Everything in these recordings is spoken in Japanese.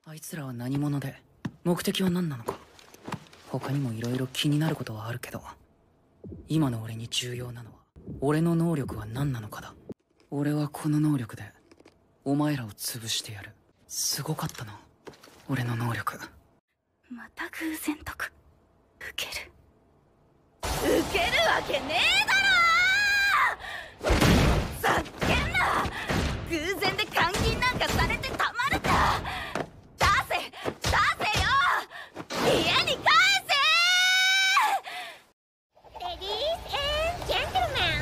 あいつらは何者で目的は何なのか。他にも色々気になることはあるけど、今の俺に重要なのは俺の能力は何なのかだ。俺はこの能力でお前らを潰してやる。すごかったな、俺の能力。 また偶然とか。ウケるわけねえだろー！ざっけんな！偶然で監禁なんかされてたまるか！出せよ！家に帰せー！レディース&ジェントルマン。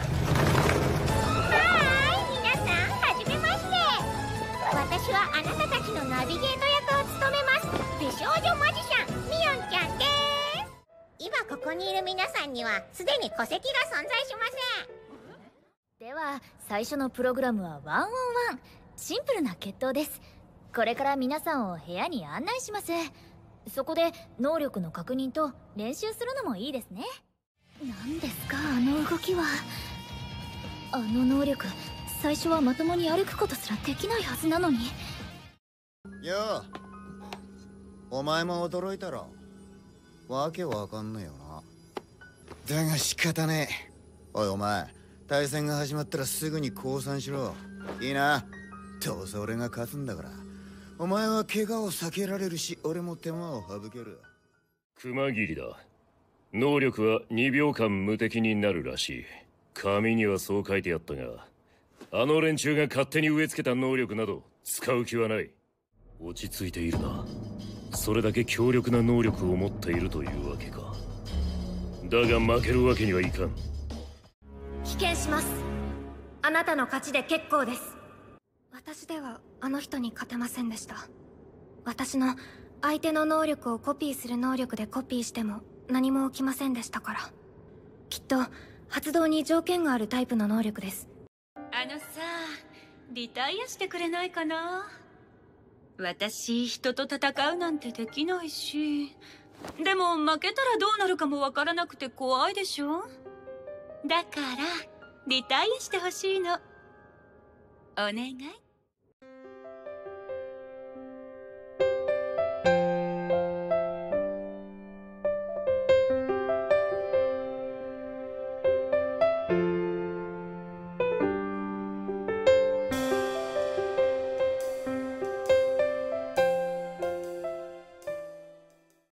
はーい、皆さん、はじめまして。私はあなたたちのナビゲート役を務めます美少女マジシャン、ミヨンちゃんです。今ここにいる皆さんにはすでに戸籍が存在しません。 では最初のプログラムは1on1、シンプルな決闘です。これから皆さんを部屋に案内します。そこで能力の確認と練習するのもいいですね。何ですかあの動きは。あの能力、最初はまともに歩くことすらできないはずなのに。 よう、お前も驚いたろ。わけわかんねえよな。だが仕方ねえ。おいお前、対戦が始まったらすぐに降参しろ。いいな。どうせ俺が勝つんだから。お前は怪我を避けられるし、俺も手間を省ける。 熊切りだ。能力は2秒間無敵になるらしい。紙にはそう書いてあったが、あの連中が勝手に植え付けた能力など使う気はない。落ち着いているな。それだけ強力な能力を持っているというわけか。だが負けるわけにはいかん。 棄権します。あなたの勝ちで結構です。私ではあの人に勝てませんでした。私の相手の能力をコピーする能力でコピーしても何も起きませんでしたから。きっと発動に条件があるタイプの能力です。 あのさ、リタイアしてくれないかな。私、人と戦うなんてできないし。でも負けたらどうなるかもわからなくて怖いでしょ。だからリタイアしてほしいの。お願い。